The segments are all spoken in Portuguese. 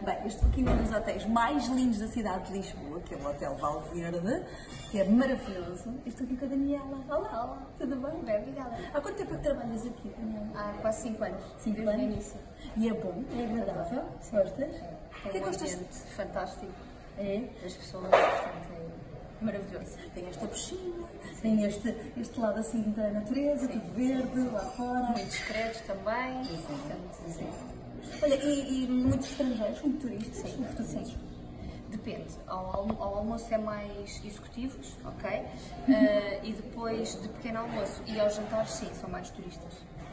Bem, eu estou aqui num dos hotéis mais lindos da cidade de Lisboa, que é o Hotel Valverde, que é maravilhoso. Eu estou aqui com a Daniela. Olá, olá, tudo bem? Bem, obrigada. Há quanto tempo é que trabalhas aqui, Daniela? Há quase 5 anos. 5 desde o anos? início. E é bom? É agradável? Sim. Gostas? Tem que um gostas? ambiente fantástico. É? As pessoas, portanto, é maravilhoso. Tem esta piscina, tem este lado assim da natureza, Sim. tudo verde, lá fora. Muito discretos também. Portanto, sim. Olha, e muitos estrangeiros, muito turistas, Sim, portugueses. sim. Depende. Ao almoço é mais executivos, ok? E depois de pequeno almoço e aos jantares, sim, são mais turistas.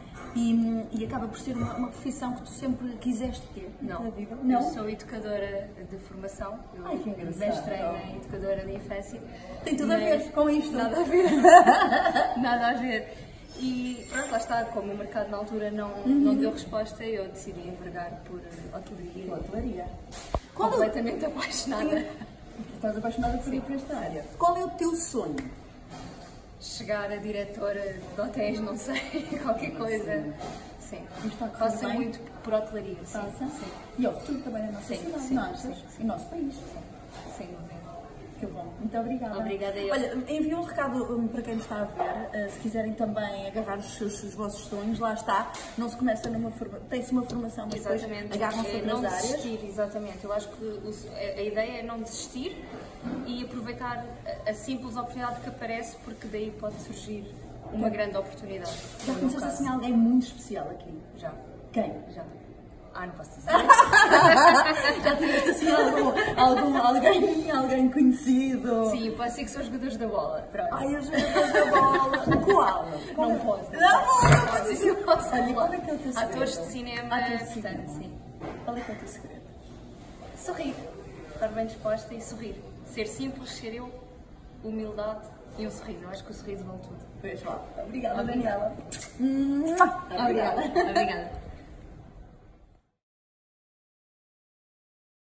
E acaba por ser uma profissão que tu sempre quiseste ter na tua vida? Eu sou educadora de formação. Eu Ai, que engraçado. mestrei em educadora de infância. Tem tudo a ver com isto. Nada a ver. Nada a ver. E pronto, lá está, como o mercado na altura não deu resposta, eu decidi envergar por hotelaria. Hotelaria. Completamente apaixonada. Estás apaixonada por esta área. Qual é o teu sonho? Chegar a diretora de hotéis, não sei, qualquer coisa. Sim. Está a correr Passa bem? muito por hotelaria. Sim. Passa? Sim. E ao futuro também na nossa Sim, cidade, sim, não achas? sim. E no nosso país. Sem dúvida. Que bom. Muito obrigada. Obrigada eu. Olha, envio um recado para quem nos está a ver. Se quiserem também agarrar os vossos sonhos, lá está. Não se começa numa formação, tem-se uma formação, mas depois Exatamente. agarram-se É outras não áreas. desistir, exatamente. Eu acho que a ideia é não desistir e aproveitar a simples oportunidade que aparece, porque daí pode surgir uma grande oportunidade. Já No meu conheceste caso. assim alguém muito especial aqui? Já. Quem? Já. Não posso dizer. Já tiveste assim alguém conhecido? Sim, pode ser que são os jogadores da bola. Pronto. Ai, eu já da bola. Qual? Não posso. Não posso dizer. Não posso. Olha, qual é que é o teu segredo? Atores de cinema, Atores de cinema. portanto, sim. Qual é que é o teu segredo? Sorrir. Estar bem disposta e sorrir. Ser simples, ser eu, humildade e um sorriso. Eu acho que o sorriso vale tudo. Pois vá. Obrigada, Daniela. Obrigada. Obrigada.